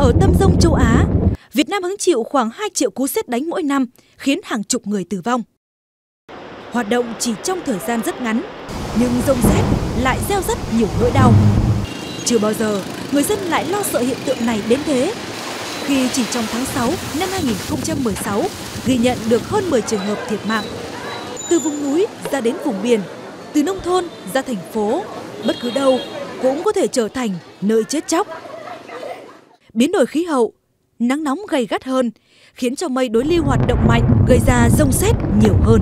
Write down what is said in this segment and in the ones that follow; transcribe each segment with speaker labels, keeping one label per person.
Speaker 1: Ở tâm dông châu Á, Việt Nam hứng chịu khoảng 2 triệu cú sét đánh mỗi năm, khiến hàng chục người tử vong. Hoạt động chỉ trong thời gian rất ngắn, nhưng rông sét lại gieo rất nhiều nỗi đau. Chưa bao giờ người dân lại lo sợ hiện tượng này đến thế, khi chỉ trong tháng 6 năm 2016 ghi nhận được hơn 10 trường hợp thiệt mạng. Từ vùng núi ra đến vùng biển, từ nông thôn ra thành phố, bất cứ đâu cũng có thể trở thành nơi chết chóc. Biến đổi khí hậu, nắng nóng gay gắt hơn, khiến cho mây đối lưu hoạt động mạnh, gây ra rông sét nhiều hơn.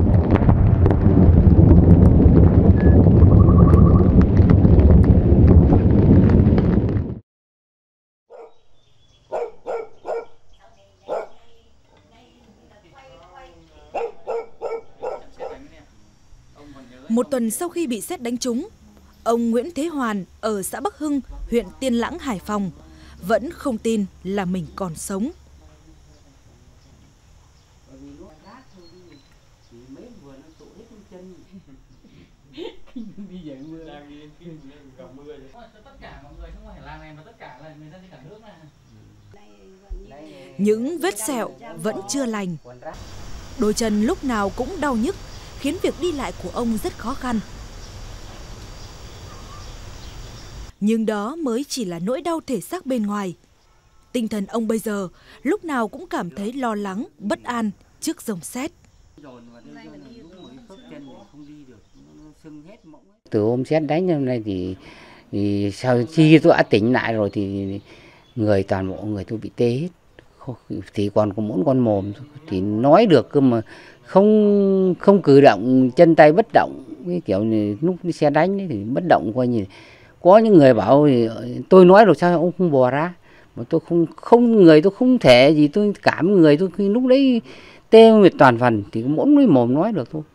Speaker 1: Một tuần sau khi bị sét đánh trúng, ông Nguyễn Thế Hoàn ở xã Bắc Hưng, huyện Tiên Lãng, Hải Phòng vẫn không tin là mình còn sống. Những vết sẹo vẫn chưa lành. Đôi chân lúc nào cũng đau nhức, khiến việc đi lại của ông rất khó khăn. Nhưng đó mới chỉ là nỗi đau thể xác bên ngoài. Tinh thần ông bây giờ lúc nào cũng cảm thấy lo lắng, bất an trước rông sét.
Speaker 2: Từ hôm sét đánh hôm nay thì sau khi tôi đã tỉnh lại rồi thì toàn bộ người tôi bị tê hết. Thì còn có mỗi con mồm thì nói được cơ mà không cử động, chân tay bất động, cái kiểu này, lúc xe đánh ấy thì bất động, coi như có những người bảo thì tôi nói rồi sao ông không bò ra, mà tôi người tôi không thể gì, tôi cảm người tôi khi lúc đấy tê liệt toàn phần thì mỗi cái mồm nói được thôi.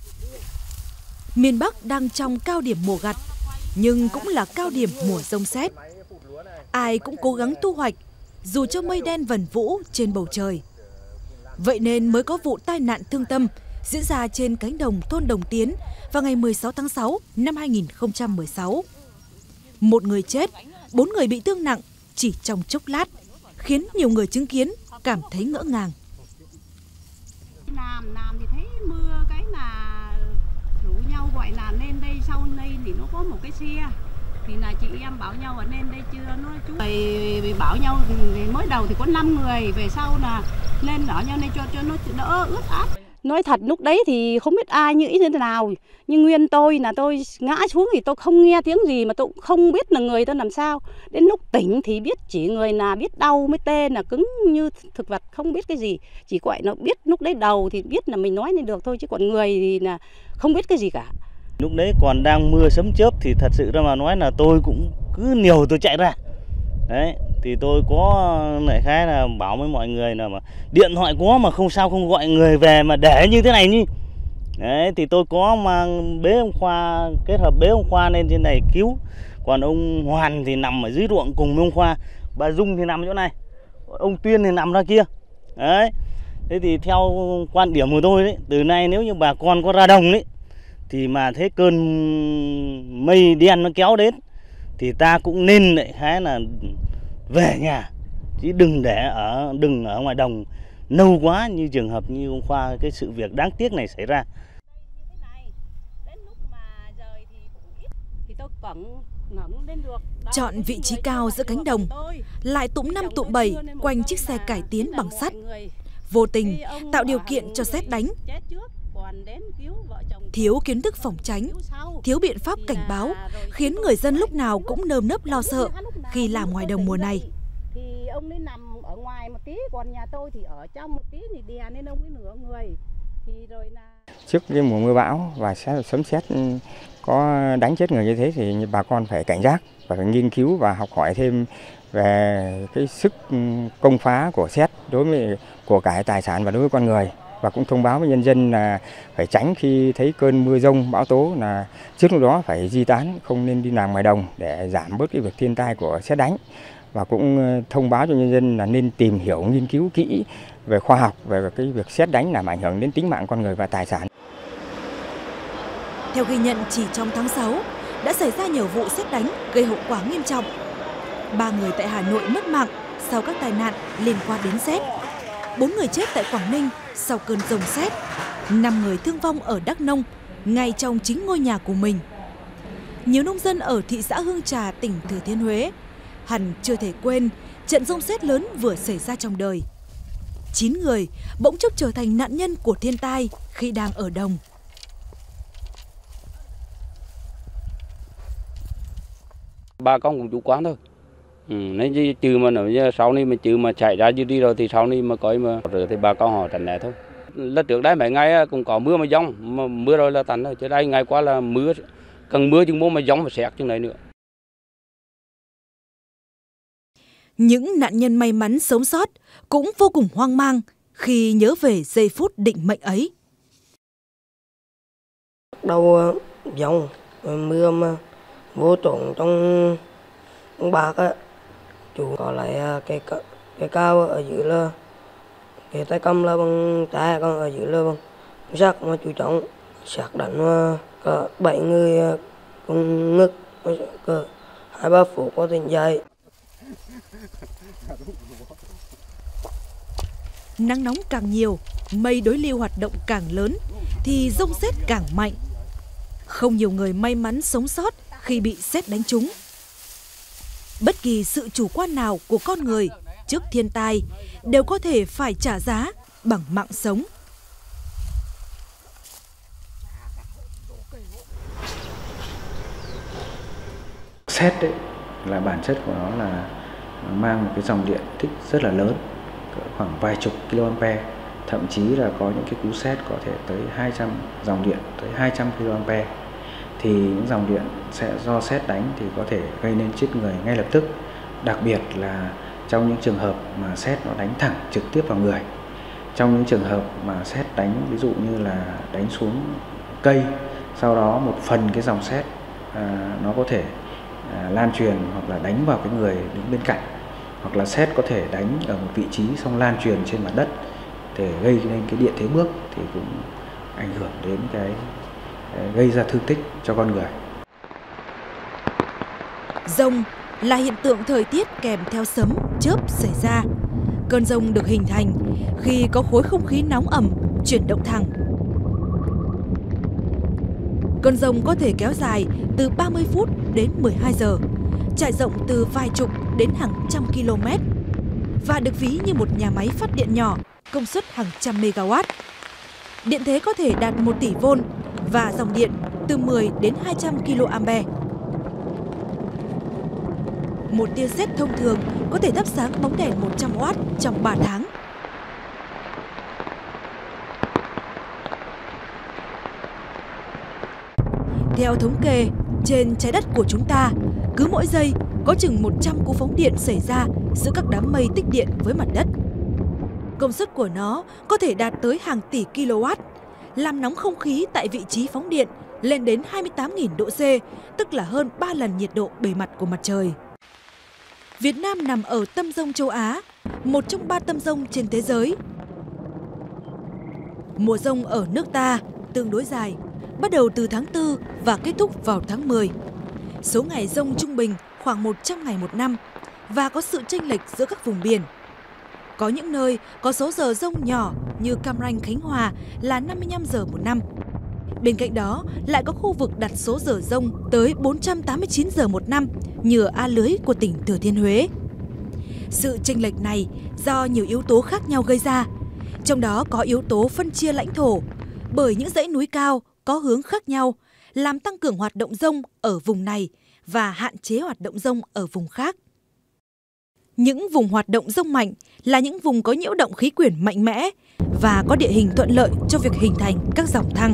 Speaker 1: Miền Bắc đang trong cao điểm mùa gặt, nhưng cũng là cao điểm mùa rông sét. Ai cũng cố gắng thu hoạch, dù cho mây đen vần vũ trên bầu trời. Vậy nên mới có vụ tai nạn thương tâm diễn ra trên cánh đồng thôn Đồng Tiến vào ngày 16 tháng 6 năm 2016. Một người chết, 4 người bị thương nặng chỉ trong chốc lát, khiến nhiều người chứng kiến cảm thấy ngỡ ngàng.
Speaker 3: Làm thì thấy mưa cái là rủ nhau gọi là lên đây, sau đây thì nó có một cái xe. Thì là chị em bảo nhau ở lên đây chưa, nó chú vì bảo nhau thì mới đầu thì có 5 người, về sau là lên ở nhau đây cho nó đỡ ướt át. Nói thật lúc đấy thì không biết ai nghĩ thế nào, nhưng nguyên tôi là tôi ngã xuống thì tôi không nghe tiếng gì, mà tôi cũng không biết là người tôi làm sao. Đến lúc tỉnh thì biết chỉ người là biết đau, mới tê là cứng như thực vật, không biết cái gì. Chỉ gọi nó biết lúc đấy đầu thì biết là mình nói lên được thôi, chứ còn người thì là không biết cái gì cả.
Speaker 4: Lúc đấy còn đang mưa sấm chớp thì thật sự ra mà nói là tôi cũng cứ nhiều tôi chạy ra. Đấy, thì tôi có lại khái là bảo với mọi người là mà điện thoại có mà không sao không gọi người về mà để như thế này như. Đấy, thì tôi có mang bế ông Khoa, kết hợp bế ông Khoa lên trên này cứu. Còn ông Hoàn thì nằm ở dưới ruộng cùng với ông Khoa, bà Dung thì nằm chỗ này, ông Tuyên thì nằm ra kia. Đấy, thế thì theo quan điểm của tôi đấy, từ nay nếu như bà con có ra đồng đấy, thì mà thấy cơn mây đen nó kéo đến thì ta cũng nên lại khá là về nhà, chứ đừng ở ngoài đồng lâu quá, như trường hợp như hôm qua cái sự việc đáng tiếc này xảy ra.
Speaker 1: Chọn vị trí cao giữa cánh đồng, lại tụm 5 tụm 7 quanh chiếc xe cải tiến bằng sắt, vô tình tạo điều kiện cho sét đánh. Thiếu kiến thức phòng tránh, thiếu biện pháp cảnh báo, khiến người dân lúc nào cũng nơm nớp lo sợ khi làm ngoài đồng mùa này.
Speaker 3: Thì ông ấy nằm ở ngoài một tí, còn nhà tôi thì ở trong một tí thì đè nên ông ấy nửa người. Thì rồi là
Speaker 5: trước cái mùa mưa bão và sấm sét có đánh chết người như thế thì bà con phải cảnh giác và phải nghiên cứu và học hỏi thêm về cái sức công phá của sét đối với của cải tài sản và đối với con người. Và cũng thông báo với nhân dân là phải tránh khi thấy cơn mưa dông bão tố, là trước lúc đó phải di tán, không nên đi làm ngoài đồng để giảm bớt cái việc thiên tai của sét đánh. Và cũng thông báo cho nhân dân là nên tìm hiểu, nghiên cứu kỹ về khoa học về cái việc sét đánh làm ảnh hưởng đến tính mạng con người và tài sản.
Speaker 1: Theo ghi nhận, chỉ trong tháng 6 đã xảy ra nhiều vụ sét đánh gây hậu quả nghiêm trọng. 3 người tại Hà Nội mất mạng sau các tai nạn liên quan đến sét. 4 người chết tại Quảng Ninh sau cơn dông sét. 5 người thương vong ở Đắk Nông, ngay trong chính ngôi nhà của mình. Nhiều nông dân ở thị xã Hương Trà, tỉnh Thừa Thiên Huế hẳn chưa thể quên trận dông sét lớn vừa xảy ra trong đời. 9 người bỗng chốc trở thành nạn nhân của thiên tai khi đang ở đồng.
Speaker 6: Bà con cũng chủ quan thôi. Nên trừ mà nếu sau này mà chạy ra như đi rồi thì sau này mà coi mà rửa thì bà con họ tránh né thôi. Là trước đây mấy ngày cũng có mưa mà giông, mà mưa rồi là tạnh rồi. Chứ đây ngày qua là mưa, cần mưa chừng mà giông và sét chừng này nữa.
Speaker 1: Những nạn nhân may mắn sống sót cũng vô cùng hoang mang khi nhớ về giây phút định mệnh ấy.
Speaker 7: Đầu giông mưa mà vô trộn trong bạc á, chủ có lại cái cao ở dưới là cái tay cầm là bằng tay, còn ở dưới là bằng sắt mà chú trọng sạt đánh mà có 7 người cùng ngực cỡ 2-3 phút có tỉnh dậy.
Speaker 1: Nắng nóng càng nhiều, mây đối lưu hoạt động càng lớn thì dông sét càng mạnh. Không nhiều người may mắn sống sót khi bị sét đánh trúng. Bất kỳ sự chủ quan nào của con người trước thiên tai đều có thể phải trả giá bằng mạng sống.
Speaker 8: Sét đấy là bản chất của nó là mang một cái dòng điện tích rất là lớn, khoảng vài chục kA, thậm chí là có những cái cú sét có thể tới 200 dòng điện tới 200 kA. Thì những dòng điện sẽ do sét đánh thì có thể gây nên chết người ngay lập tức, đặc biệt là trong những trường hợp mà sét nó đánh thẳng trực tiếp vào người. Trong những trường hợp mà sét đánh ví dụ như là đánh xuống cây, sau đó một phần cái dòng sét nó có thể lan truyền hoặc là đánh vào cái người đứng bên cạnh, hoặc là sét có thể đánh ở một vị trí xong lan truyền trên mặt đất để gây nên cái điện thế bước, thì cũng ảnh hưởng đến cái gây ra thương tích cho con người.
Speaker 1: Dông là hiện tượng thời tiết kèm theo sấm, chớp xảy ra. Cơn dông được hình thành khi có khối không khí nóng ẩm chuyển động thẳng. Cơn dông có thể kéo dài từ 30 phút đến 12 giờ, trải rộng từ vài chục đến hàng trăm km và được ví như một nhà máy phát điện nhỏ công suất hàng trăm megawatt. Điện thế có thể đạt 1 tỷ V và dòng điện từ 10 đến 200 kA. Một tia sét thông thường có thể thắp sáng bóng đèn 100W trong 3 tháng. Theo thống kê, trên trái đất của chúng ta, cứ mỗi giây có chừng 100 cú phóng điện xảy ra giữa các đám mây tích điện với mặt đất. Công suất của nó có thể đạt tới hàng tỷ kW, làm nóng không khí tại vị trí phóng điện lên đến 28.000 độ C, tức là hơn 3 lần nhiệt độ bề mặt của mặt trời. Việt Nam nằm ở tâm dông châu Á, một trong 3 tâm dông trên thế giới. Mùa dông ở nước ta tương đối dài, bắt đầu từ tháng 4 và kết thúc vào tháng 10. Số ngày dông trung bình khoảng 100 ngày một năm và có sự chênh lệch giữa các vùng biển. Có những nơi có số giờ dông nhỏ như Cam Ranh, Khánh Hòa là 55 giờ một năm. Bên cạnh đó lại có khu vực đặt số giờ dông tới 489 giờ một năm như ở A Lưới của tỉnh Thừa Thiên Huế. Sự chênh lệch này do nhiều yếu tố khác nhau gây ra, trong đó có yếu tố phân chia lãnh thổ, bởi những dãy núi cao có hướng khác nhau làm tăng cường hoạt động dông ở vùng này và hạn chế hoạt động dông ở vùng khác. Những vùng hoạt động dông mạnh là những vùng có nhiễu động khí quyển mạnh mẽ và có địa hình thuận lợi cho việc hình thành các dòng thăng.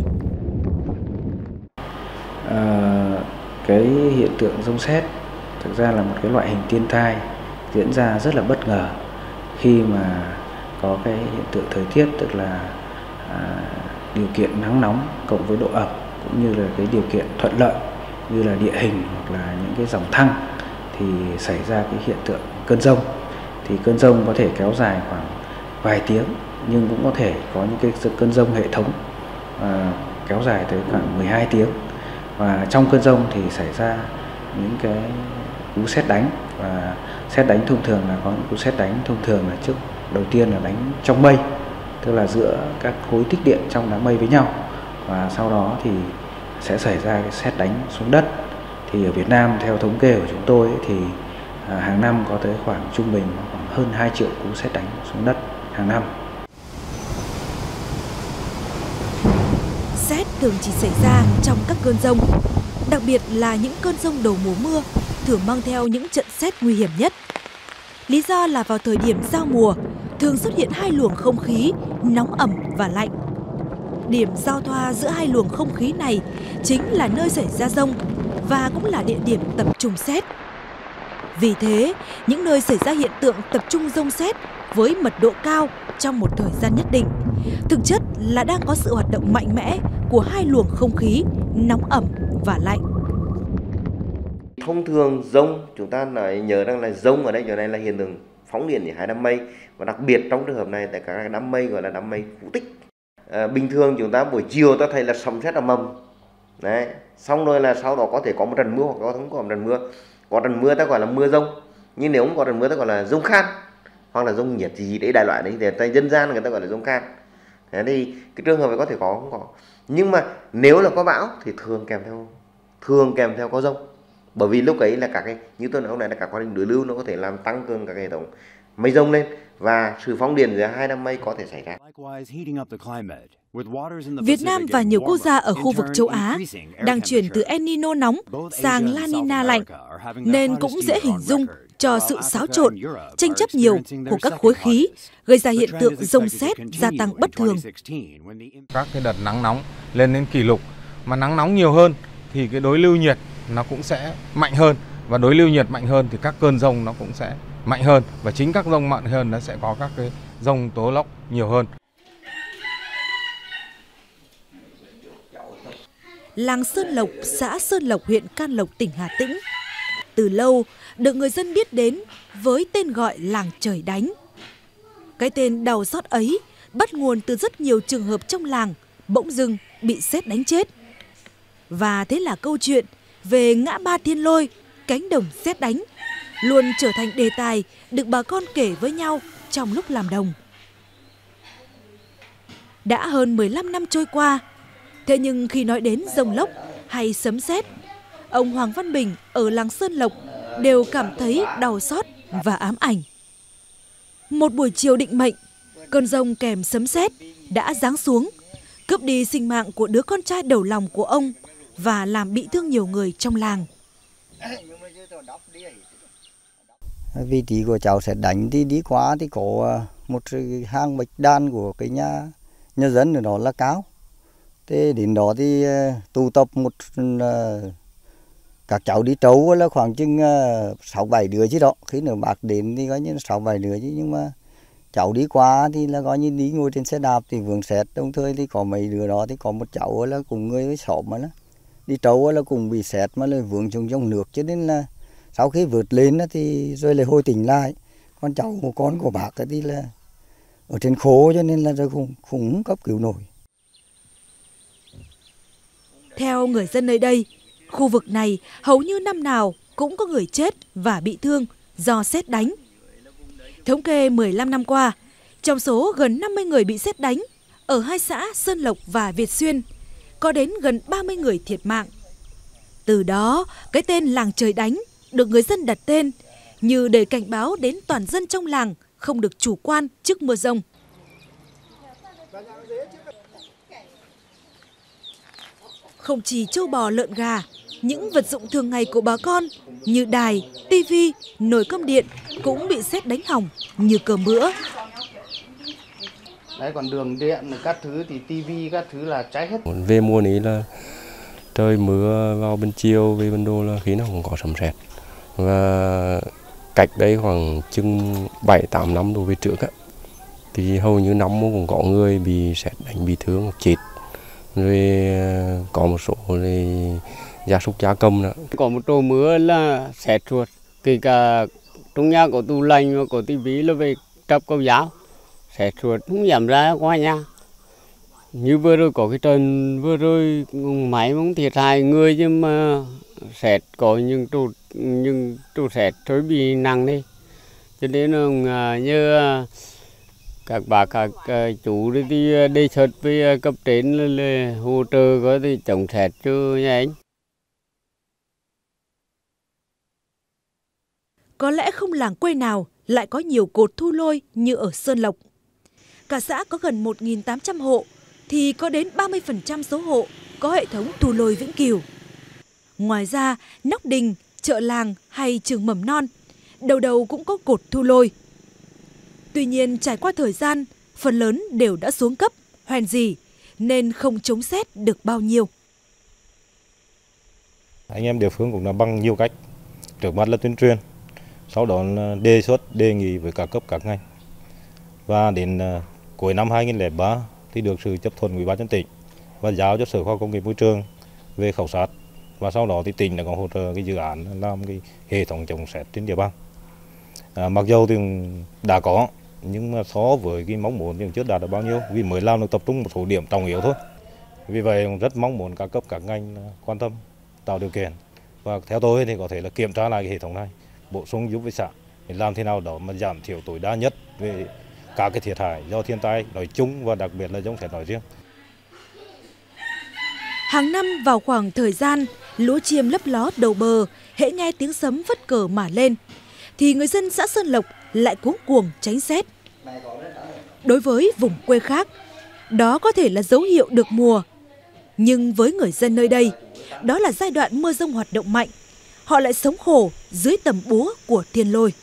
Speaker 8: Cái hiện tượng dông sét thực ra là một cái loại hình thiên tai diễn ra rất là bất ngờ khi mà có cái hiện tượng thời tiết, tức là điều kiện nắng nóng cộng với độ ẩm cũng như là cái điều kiện thuận lợi như là địa hình hoặc là những cái dòng thăng thì xảy ra cái hiện tượng cơn dông. Thì cơn dông có thể kéo dài khoảng vài tiếng nhưng cũng có thể có những cái cơn dông hệ thống kéo dài tới khoảng 12 tiếng. Và trong cơn dông thì xảy ra những cái cú sét đánh. Và sét đánh thông thường là có những cú sét đánh thông thường là trước đầu tiên là đánh trong mây, tức là giữa các khối tích điện trong đám mây với nhau, và sau đó thì sẽ xảy ra cái sét đánh xuống đất. Thì ở Việt Nam theo thống kê của chúng tôi thì hàng năm có tới khoảng trung bình khoảng hơn 2 triệu cú sét đánh xuống đất hàng năm.
Speaker 1: Sét thường chỉ xảy ra trong các cơn dông, đặc biệt là những cơn dông đầu mùa mưa thường mang theo những trận sét nguy hiểm nhất. Lý do là vào thời điểm giao mùa thường xuất hiện hai luồng không khí nóng ẩm và lạnh. Điểm giao thoa giữa hai luồng không khí này chính là nơi xảy ra dông và cũng là địa điểm tập trung sét. Vì thế, những nơi xảy ra hiện tượng tập trung dông sét với mật độ cao trong một thời gian nhất định, thực chất là đang có sự hoạt động mạnh mẽ của hai luồng không khí nóng ẩm và lạnh.
Speaker 9: Thông thường dông, chúng ta nói nhớ rằng là dông ở đây chỗ này là hiện tượng phóng điện ở hai đám mây, và đặc biệt trong trường hợp này tại các đám mây gọi là đám mây phủ tích. Bình thường chúng ta buổi chiều ta thấy là sấm sét ầm ầm, đấy, xong rồi là sau đó có thể có một trận mưa hoặc không có một trận mưa. Có trận mưa ta gọi là mưa dông, nhưng nếu không có trận mưa ta gọi là dông khan hoặc là dông nhiệt gì đấy, đại loại đấy thì tại dân gian người ta gọi là dông khan. Thế thì cái trường hợp này có thể có không có, nhưng mà nếu là có bão thì thường kèm theo có dông, bởi vì lúc ấy là các cái như tôi nói hôm nay là các quá trình đối lưu nó có thể làm tăng cường các hệ thống mây dông lên và sự phóng điện giữa hai đám mây có thể xảy ra.
Speaker 1: Việt Nam và nhiều quốc gia ở khu vực châu Á đang chuyển từ El Nino nóng sang La Nina lạnh, nên cũng dễ hình dung cho sự xáo trộn, tranh chấp nhiều của các khối khí, gây ra hiện tượng dông sét gia tăng bất thường.
Speaker 10: Các cái đợt nắng nóng lên đến kỷ lục, mà nắng nóng nhiều hơn thì cái đối lưu nhiệt nó cũng sẽ mạnh hơn, và đối lưu nhiệt mạnh hơn thì các cơn dông nó cũng sẽ mạnh hơn, và chính các dông mạnh hơn nó sẽ có các cái dông tố lốc nhiều hơn.
Speaker 1: Làng Sơn Lộc, xã Sơn Lộc, huyện Can Lộc, tỉnh Hà Tĩnh, từ lâu được người dân biết đến với tên gọi làng trời đánh. Cái tên đau xót ấy bắt nguồn từ rất nhiều trường hợp trong làng bỗng dưng bị sét đánh chết. Và thế là câu chuyện về ngã ba Thiên Lôi, cánh đồng sét đánh luôn trở thành đề tài được bà con kể với nhau trong lúc làm đồng. Đã hơn 15 năm trôi qua, thế nhưng khi nói đến dông lốc hay sấm sét, ông Hoàng Văn Bình ở làng Sơn Lộc đều cảm thấy đau xót và ám ảnh. Một buổi chiều định mệnh, cơn dông kèm sấm sét đã giáng xuống, cướp đi sinh mạng của đứa con trai đầu lòng của ông và làm bị thương nhiều người trong làng.
Speaker 11: Vị trí của cháu sét đánh thì đi qua thì có một hang bạch đàn của cái nhà dân ở đó là cao. Thế đến đó thì tụ tập các cháu đi trấu là khoảng chừng 6-7 đứa chứ đó. Khi nữa bác đến thì có như 6-7 đứa chứ, nhưng mà cháu đi qua thì là coi như đi ngồi trên xe đạp thì vướng sét, đồng thời thì có mấy đứa đó thì có một cháu là cùng người với xóm mà đi trấu là cùng bị sét mà lại vướng xuống trong nước, cho nên là sau khi vượt lên thì rồi lại hồi tỉnh lại. Con cháu một con của bác thì là ở trên khố, cho nên là rồi không cấp cứu nổi.
Speaker 1: Theo người dân nơi đây, khu vực này hầu như năm nào cũng có người chết và bị thương do sét đánh. Thống kê 15 năm qua, trong số gần 50 người bị sét đánh ở hai xã Sơn Lộc và Việt Xuyên, có đến gần 30 người thiệt mạng. Từ đó, cái tên làng trời đánh được người dân đặt tên như để cảnh báo đến toàn dân trong làng không được chủ quan trước mưa dông. Không chỉ trâu bò lợn gà, những vật dụng thường ngày của bà con như đài, tivi, nồi cơm điện cũng bị sét đánh hỏng như cơm bữa.
Speaker 4: Đấy, còn đường điện các thứ thì tivi các thứ là cháy hết.
Speaker 12: Về mùa này là trời mưa vào bên chiều, về bên đô là khi nào cũng có sấm sét. Và cách đấy khoảng chừng 7-8 năm đổ về trước á, thì hầu như năm cũng có người bị sét đánh bị thương chết. Rồi có một số gia súc gia cầm nữa.
Speaker 13: Có một trồ mưa là sét ruột, kể cả trong nhà có tủ lạnh và có tivi là về trập câu giáo, sét ruột không dám ra qua nhà. Như vừa rồi có cái trận vừa rồi máy cũng thiệt hại người, nhưng mà sét có nhưng trụ sét thôi bị nặng đi, cho nên là như các bà các chủ đi đề xuất với cấp trên là hỗ trợ có thì chống sét cho nhà anh.
Speaker 1: Có lẽ không làng quê nào lại có nhiều cột thu lôi như ở Sơn Lộc. Cả xã có gần 1.800 hộ, thì có đến 30% số hộ có hệ thống thu lôi vĩnh cửu. Ngoài ra, nóc đình, chợ làng hay trường mầm non, đầu đầu cũng có cột thu lôi. Tuy nhiên, trải qua thời gian, phần lớn đều đã xuống cấp, hoen gì, nên không chống sét được bao nhiêu.
Speaker 14: Anh em địa phương cũng đã bằng nhiều cách. Trước mắt là tuyên truyền, sau đó là đề xuất, đề nghị với các cấp các ngành. Và đến cuối năm 2003 thì được sự chấp thuận của Ủy ban nhân tỉnh và giao cho Sở Khoa học Công nghệ Môi trường về khảo sát. Và sau đó thì tỉnh đã có hỗ trợ cái dự án làm cái hệ thống chống sét trên địa bàn. Mặc dù thì đã có, nhưng mà so với cái mong muốn thì chưa đạt được bao nhiêu, vì mới làm được tập trung một số điểm trọng yếu thôi. Vì vậy rất mong muốn các cấp các ngành quan tâm, tạo điều kiện. Và theo tôi thì có thể là kiểm tra lại cái hệ thống này, bổ sung giúp với xã để làm thế nào đó mà giảm thiểu tối đa nhất về các cái thiệt hại do thiên tai nói chung và đặc biệt là chống sét nói riêng.
Speaker 1: Hàng năm vào khoảng thời gian lúa chiêm lấp ló đầu bờ, hễ nghe tiếng sấm phất cờ mà lên, thì người dân xã Sơn Lộc lại cuống cuồng tránh sét. Đối với vùng quê khác, đó có thể là dấu hiệu được mùa. Nhưng với người dân nơi đây, đó là giai đoạn mưa dông hoạt động mạnh. Họ lại sống khổ dưới tầm búa của thiên lôi.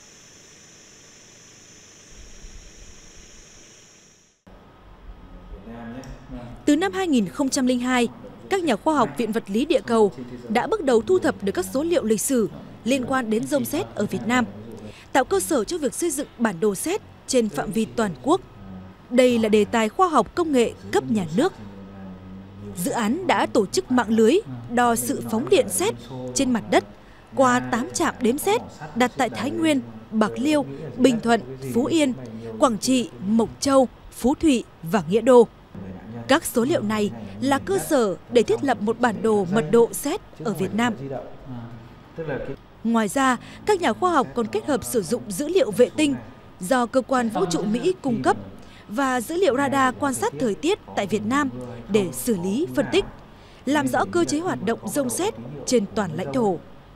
Speaker 1: Từ năm 2002, các nhà khoa học Viện Vật lý Địa cầu đã bước đầu thu thập được các số liệu lịch sử liên quan đến dông sét ở Việt Nam, tạo cơ sở cho việc xây dựng bản đồ sét trên phạm vi toàn quốc. Đây là đề tài khoa học công nghệ cấp nhà nước. Dự án đã tổ chức mạng lưới đo sự phóng điện sét trên mặt đất qua 8 trạm đếm sét đặt tại Thái Nguyên, Bạc Liêu, Bình Thuận, Phú Yên, Quảng Trị, Mộc Châu, Phú Thụy và Nghĩa Đô. Các số liệu này là cơ sở để thiết lập một bản đồ mật độ sét ở Việt Nam. Ngoài ra, các nhà khoa học còn kết hợp sử dụng dữ liệu vệ tinh do Cơ quan Vũ trụ Mỹ cung cấp và dữ liệu radar quan sát thời tiết tại Việt Nam để xử lý, phân tích, làm rõ cơ chế hoạt động dông sét trên toàn lãnh thổ.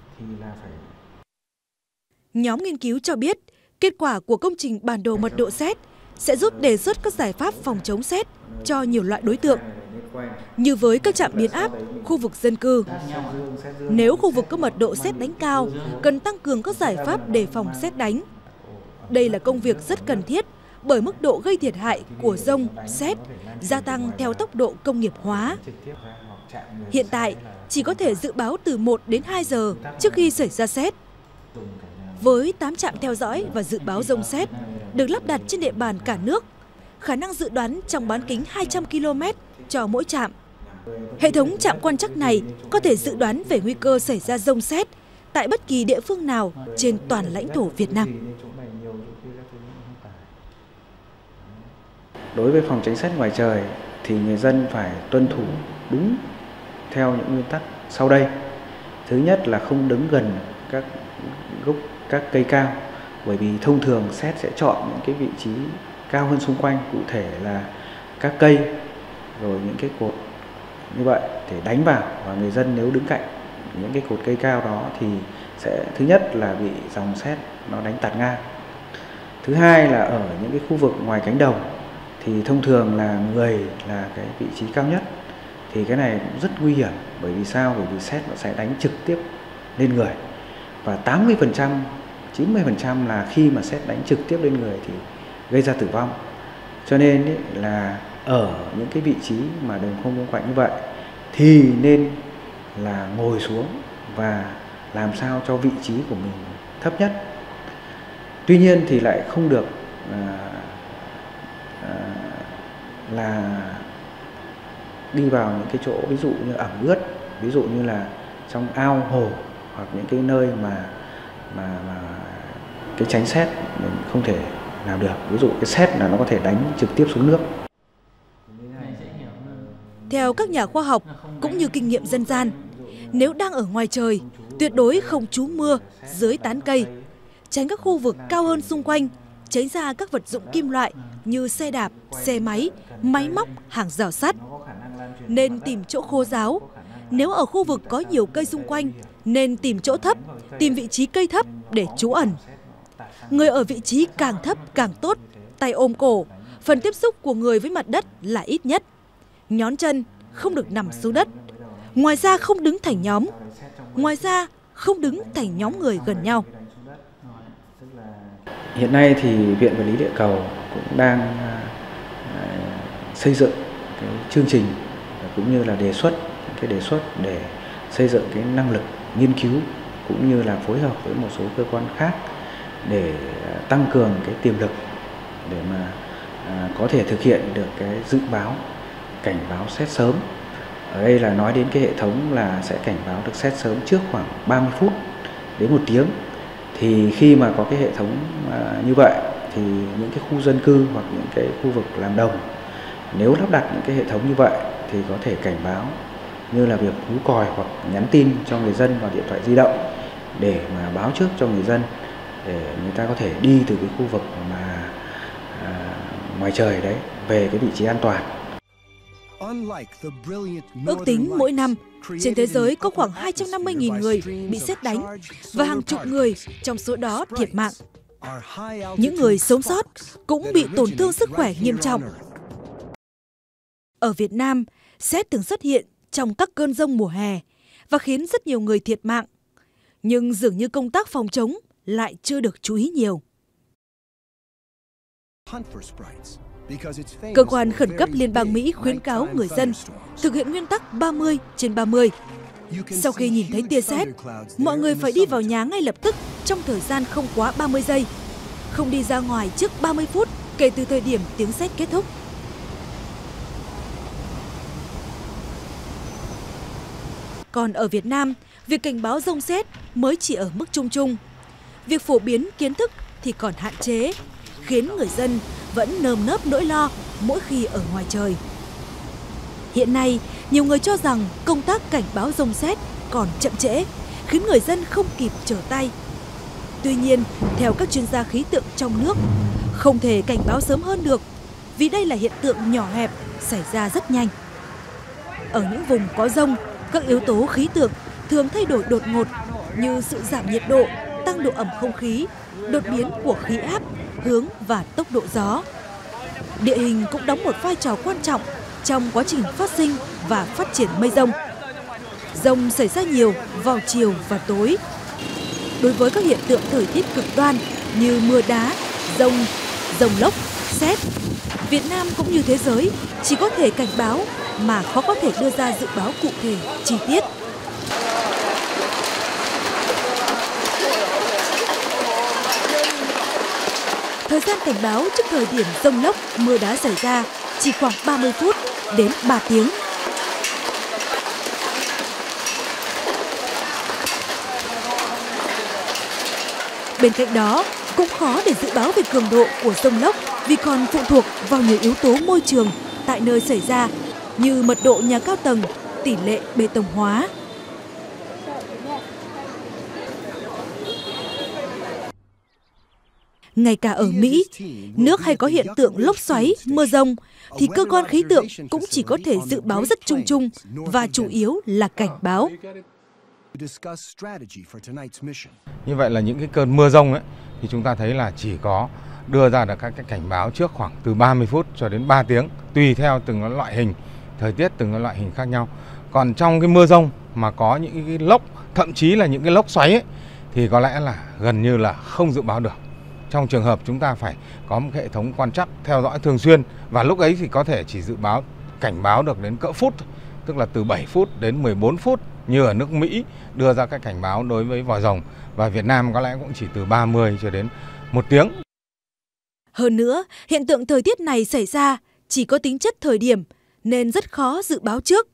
Speaker 1: Nhóm nghiên cứu cho biết, kết quả của công trình bản đồ mật độ sét sẽ giúp đề xuất các giải pháp phòng chống sét cho nhiều loại đối tượng, như với các trạm biến áp, khu vực dân cư. Nếu khu vực có mật độ sét đánh cao, cần tăng cường các giải pháp đề phòng sét đánh. Đây là công việc rất cần thiết bởi mức độ gây thiệt hại của dông, sét gia tăng theo tốc độ công nghiệp hóa. Hiện tại, chỉ có thể dự báo từ 1 đến 2 giờ trước khi xảy ra sét. Với 8 trạm theo dõi và dự báo dông sét được lắp đặt trên địa bàn cả nước, khả năng dự đoán trong bán kính 200 km cho mỗi trạm. Hệ thống trạm quan trắc này có thể dự đoán về nguy cơ xảy ra dông sét tại bất kỳ địa phương nào trên toàn lãnh thổ Việt Nam.
Speaker 8: Đối với phòng tránh sét ngoài trời thì người dân phải tuân thủ đúng theo những nguyên tắc sau đây. Thứ nhất là không đứng gần các gốc các cây cao, bởi vì thông thường sét sẽ chọn những cái vị trí cao hơn xung quanh, cụ thể là các cây rồi những cái cột như vậy để đánh vào, và người dân nếu đứng cạnh những cái cột cây cao đó thì sẽ thứ nhất là bị dòng sét nó đánh tạt ngang. Thứ hai là ở những cái khu vực ngoài cánh đồng thì thông thường là người là cái vị trí cao nhất, thì cái này cũng rất nguy hiểm. Bởi vì sao? Bởi vì sét nó sẽ đánh trực tiếp lên người, và 80%, 90% là khi mà sét đánh trực tiếp lên người thì gây ra tử vong. Cho nên ấy, là ở những cái vị trí mà đường không xung quanh như vậy thì nên là ngồi xuống và làm sao cho vị trí của mình thấp nhất. Tuy nhiên thì lại không được là đi vào những cái chỗ ví dụ như ẩm ướt, ví dụ như là trong ao hồ, hoặc những cái nơi mà cái tránh sét mình không thể làm được. Ví dụ cái sét là nó có thể đánh trực tiếp xuống nước.
Speaker 1: Theo các nhà khoa học cũng như kinh nghiệm dân gian, Nếu đang ở ngoài trời, tuyệt đối không trú mưa dưới tán cây, tránh các khu vực cao hơn xung quanh, tránh ra các vật dụng kim loại như xe đạp, xe máy, máy móc, hàng rào sắt. Nên tìm chỗ khô ráo. Nếu ở khu vực có nhiều cây xung quanh, nên tìm chỗ thấp, tìm vị trí cây thấp để trú ẩn. Người ở vị trí càng thấp càng tốt, tay ôm cổ, phần tiếp xúc của người với mặt đất là ít nhất. Nhón chân không được nằm xuống đất. Ngoài ra không đứng thành nhóm. Ngoài ra không đứng thành nhóm người gần nhau.
Speaker 8: Hiện nay thì Viện Vật lý Địa cầu cũng đang xây dựng cái chương trình cũng như là đề xuất để xây dựng cái năng lực nghiên cứu cũng như là phối hợp với một số cơ quan khác để tăng cường cái tiềm lực để mà có thể thực hiện được cái dự báo, cảnh báo sét sớm. Ở đây là nói đến cái hệ thống là sẽ cảnh báo được sét sớm trước khoảng 30 phút đến 1 tiếng. Thì khi mà có cái hệ thống như vậy thì những cái khu dân cư hoặc những cái khu vực làm đồng, nếu lắp đặt những cái hệ thống như vậy thì có thể cảnh báo như là việc hú còi hoặc nhắn tin cho người dân vào điện thoại di động để mà báo trước cho người dân để người ta có thể đi từ cái khu vực mà ngoài trời đấy về cái vị trí an toàn.
Speaker 1: Ước tính mỗi năm, trên thế giới có khoảng 250.000 người bị sét đánh và hàng chục người trong số đó thiệt mạng. Những người sống sót cũng bị tổn thương sức khỏe nghiêm trọng. Ở Việt Nam, sét thường xuất hiện trong các cơn giông mùa hè và khiến rất nhiều người thiệt mạng. Nhưng dường như công tác phòng chống lại chưa được chú ý nhiều. Cơ quan khẩn cấp Liên bang Mỹ khuyến cáo người dân thực hiện nguyên tắc 30/30. Sau khi nhìn thấy tia sét, mọi người phải đi vào nhà ngay lập tức trong thời gian không quá 30 giây, không đi ra ngoài trước 30 phút kể từ thời điểm tiếng sét kết thúc. Còn ở Việt Nam, việc cảnh báo giông sét mới chỉ ở mức trung trung. Việc phổ biến kiến thức thì còn hạn chế, khiến người dân vẫn nơm nớp nỗi lo mỗi khi ở ngoài trời. Hiện nay, nhiều người cho rằng công tác cảnh báo giông sét còn chậm trễ, khiến người dân không kịp trở tay. Tuy nhiên, theo các chuyên gia khí tượng trong nước, không thể cảnh báo sớm hơn được, vì đây là hiện tượng nhỏ hẹp xảy ra rất nhanh. Ở những vùng có giông, các yếu tố khí tượng thường thay đổi đột ngột như sự giảm nhiệt độ, tăng độ ẩm không khí, đột biến của khí áp, hướng và tốc độ gió. Địa hình cũng đóng một vai trò quan trọng trong quá trình phát sinh và phát triển mây giông. Giông xảy ra nhiều vào chiều và tối. Đối với các hiện tượng thời tiết cực đoan như mưa đá, giông lốc, sét, Việt Nam cũng như thế giới chỉ có thể cảnh báo mà khó có thể đưa ra dự báo cụ thể, chi tiết. Thời gian cảnh báo trước thời điểm giông lốc, mưa đá xảy ra chỉ khoảng 30 phút đến 3 tiếng. Bên cạnh đó, cũng khó để dự báo về cường độ của giông lốc vì còn phụ thuộc vào nhiều yếu tố môi trường tại nơi xảy ra như mật độ nhà cao tầng, tỷ lệ bê tông hóa. Ngay cả ở Mỹ, nước hay có hiện tượng lốc xoáy, mưa giông, thì cơ quan khí tượng cũng chỉ có thể dự báo rất chung chung và chủ yếu là cảnh báo.
Speaker 10: Như vậy là những cái cơn mưa giông ấy, thì chúng ta thấy là chỉ có đưa ra được các cái cảnh báo trước khoảng từ 30 phút cho đến 3 tiếng, tùy theo từng loại hình, thời tiết từng loại hình khác nhau. Còn trong cái mưa giông mà có những cái lốc, thậm chí là những cái lốc xoáy ấy, thì có lẽ là gần như là không dự báo được. Trong trường hợp chúng ta phải có một hệ thống quan trắc theo dõi thường xuyên, và lúc ấy thì có thể chỉ dự báo, cảnh báo được đến cỡ phút, tức là từ 7 phút đến 14 phút như ở nước Mỹ đưa ra các cảnh báo đối với vòi rồng, và Việt Nam có lẽ cũng chỉ từ 30 cho đến 1 tiếng.
Speaker 1: Hơn nữa, hiện tượng thời tiết này xảy ra chỉ có tính chất thời điểm nên rất khó dự báo trước.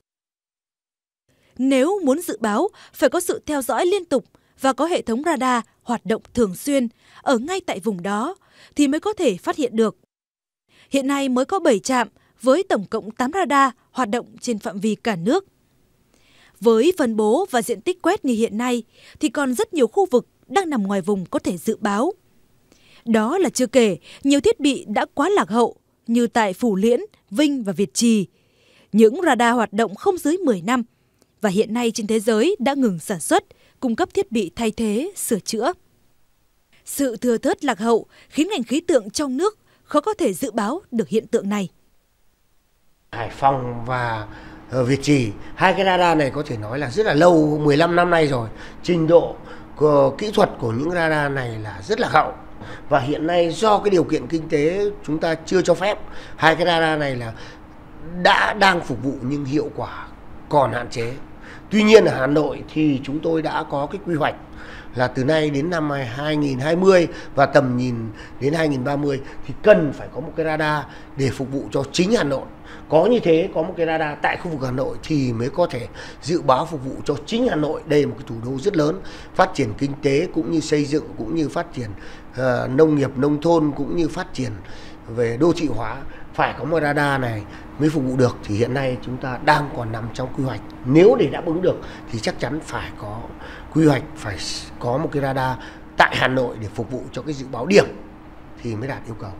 Speaker 1: Nếu muốn dự báo, phải có sự theo dõi liên tục và có hệ thống radar hoạt động thường xuyên ở ngay tại vùng đó thì mới có thể phát hiện được. Hiện nay mới có 7 trạm với tổng cộng 8 radar hoạt động trên phạm vi cả nước. Với phân bố và diện tích quét như hiện nay thì còn rất nhiều khu vực đang nằm ngoài vùng có thể dự báo. Đó là chưa kể nhiều thiết bị đã quá lạc hậu như tại Phủ Liễn, Vinh và Việt Trì. Những radar hoạt động không dưới 10 năm và hiện nay trên thế giới đã ngừng sản xuất, cung cấp thiết bị thay thế, sửa chữa. Sự thưa thớt lạc hậu khiến ngành khí tượng trong nước khó có thể dự báo được hiện tượng này.
Speaker 15: Hải Phòng và Việt Trì, hai cái radar này có thể nói là rất là lâu, 15 năm nay rồi. Trình độ kỹ thuật của những radar này là rất là hậu. Và hiện nay do cái điều kiện kinh tế chúng ta chưa cho phép, hai cái radar này là đang phục vụ nhưng hiệu quả còn hạn chế. Tuy nhiên ở Hà Nội thì chúng tôi đã có cái quy hoạch là từ nay đến năm 2020 và tầm nhìn đến 2030 thì cần phải có một cái radar để phục vụ cho chính Hà Nội. Có như thế, có một cái radar tại khu vực Hà Nội thì mới có thể dự báo phục vụ cho chính Hà Nội. Đây là một cái thủ đô rất lớn, phát triển kinh tế cũng như xây dựng, cũng như phát triển nông nghiệp, nông thôn, cũng như phát triển về đô thị hóa. Phải có một radar này mới phục vụ được thì hiện nay chúng ta đang còn nằm trong quy hoạch. Nếu để đáp ứng được thì chắc chắn phải có quy hoạch, phải có một cái radar tại Hà Nội để phục vụ cho cái dự báo điểm thì mới đạt yêu cầu.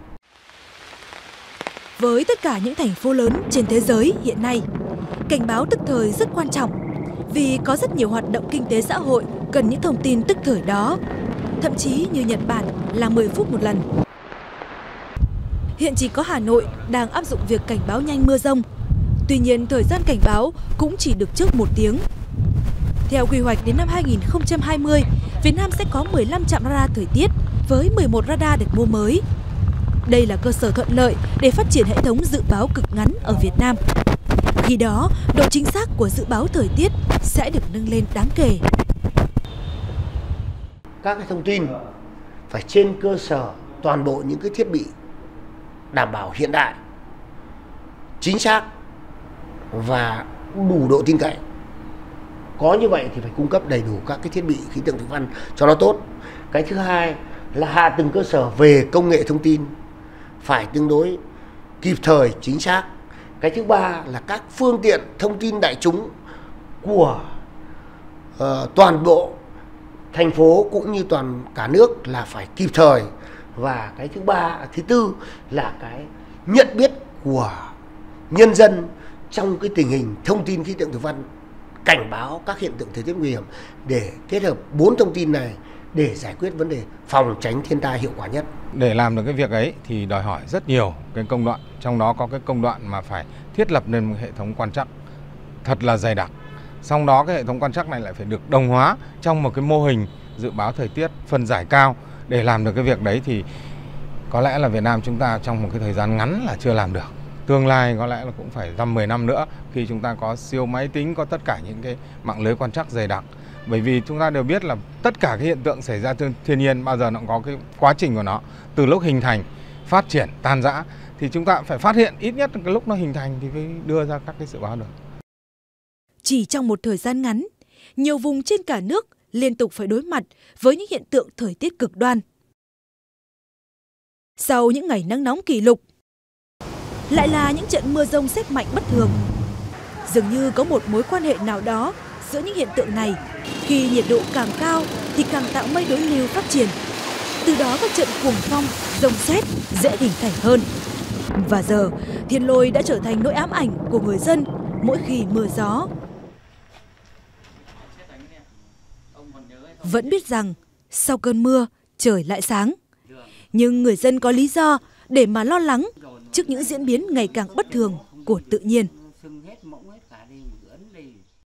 Speaker 1: Với tất cả những thành phố lớn trên thế giới hiện nay, cảnh báo tức thời rất quan trọng vì có rất nhiều hoạt động kinh tế xã hội cần những thông tin tức thời đó. Thậm chí như Nhật Bản là 10 phút một lần. Hiện chỉ có Hà Nội đang áp dụng việc cảnh báo nhanh mưa dông. Tuy nhiên, thời gian cảnh báo cũng chỉ được trước 1 tiếng. Theo quy hoạch đến năm 2020, Việt Nam sẽ có 15 trạm radar thời tiết với 11 radar được mua mới. Đây là cơ sở thuận lợi để phát triển hệ thống dự báo cực ngắn ở Việt Nam. Khi đó, độ chính xác của dự báo thời tiết sẽ được nâng lên đáng kể.
Speaker 15: Các cái thông tin phải trên cơ sở toàn bộ những cái thiết bị đảm bảo hiện đại, chính xác và đủ độ tin cậy. Có như vậy thì phải cung cấp đầy đủ các cái thiết bị khí tượng thủy văn cho nó tốt. Cái thứ hai là hạ tầng cơ sở về công nghệ thông tin phải tương đối kịp thời, chính xác. Cái thứ ba là các phương tiện thông tin đại chúng của toàn bộ thành phố cũng như toàn cả nước là phải kịp thời. Và cái thứ tư là cái nhận biết của nhân dân trong cái tình hình thông tin khí tượng thủy văn, cảnh báo các hiện tượng thời tiết nguy hiểm để kết hợp 4 thông tin này để giải quyết vấn đề phòng tránh thiên tai hiệu quả nhất.
Speaker 10: Để làm được cái việc ấy thì đòi hỏi rất nhiều cái công đoạn, trong đó có cái công đoạn mà phải thiết lập nên một hệ thống quan trắc thật là dày đặc. Sau đó cái hệ thống quan trắc này lại phải được đồng hóa trong một cái mô hình dự báo thời tiết phân giải cao. Để làm được cái việc đấy thì có lẽ là Việt Nam chúng ta trong một cái thời gian ngắn là chưa làm được. Tương lai có lẽ là cũng phải 10 năm nữa khi chúng ta có siêu máy tính, có tất cả những cái mạng lưới quan trắc dày đặc. Bởi vì chúng ta đều biết là tất cả cái hiện tượng xảy ra thiên nhiên bao giờ nó cũng có cái quá trình của nó. Từ lúc hình thành, phát triển, tan rã thì chúng ta phải phát hiện ít nhất cái lúc nó hình thành thì mới đưa ra các cái dự báo được.
Speaker 1: Chỉ trong một thời gian ngắn, nhiều vùng trên cả nước liên tục phải đối mặt với những hiện tượng thời tiết cực đoan. Sau những ngày nắng nóng kỷ lục, lại là những trận mưa dông sét mạnh bất thường. Dường như có một mối quan hệ nào đó giữa những hiện tượng này. Khi nhiệt độ càng cao thì càng tạo mây đối lưu phát triển. Từ đó các trận cuồng phong, dông sét dễ hình thành hơn. Và giờ, thiên lôi đã trở thành nỗi ám ảnh của người dân mỗi khi mưa gió. Vẫn biết rằng sau cơn mưa trời lại sáng. Nhưng người dân có lý do để mà lo lắng trước những diễn biến ngày càng bất thường của tự nhiên.